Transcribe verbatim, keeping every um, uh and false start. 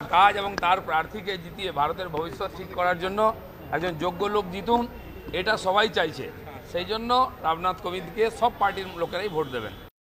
কাজ এবং তার প্রার্থীকে জিতিয়ে ভারতের ভবিষ্যৎ ঠিক করার জন্য একজন যোগ্য লোক জিতুন, এটা সবাই চাইছে। সেই জন্য রামনাথ কোবিন্দকে সব পার্টির লোকেরাই ভোট দেবেন।